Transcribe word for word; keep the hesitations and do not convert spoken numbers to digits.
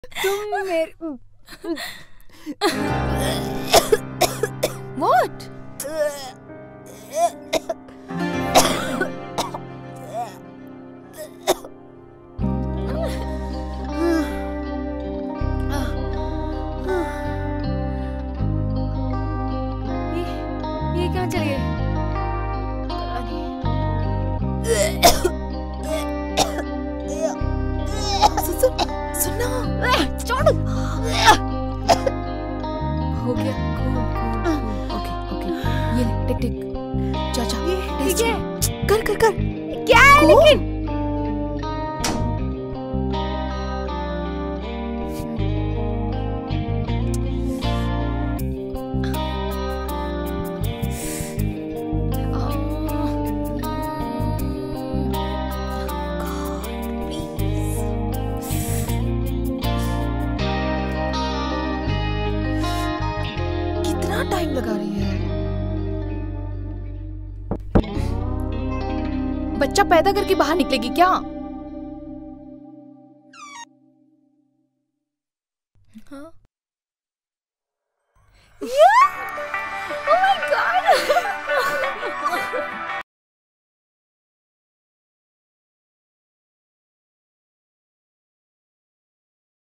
तुम मेरे What? ये ये कहाँ चले गए? सुन सुन सुनना छोड़ हो गया ओके ओके ये ले टिक टिक चाचा ठीक है कर कर कर क्या है लेकिन टाइम लगा रही है। बच्चा पैदा करके बाहर निकलेगी क्या? हाँ?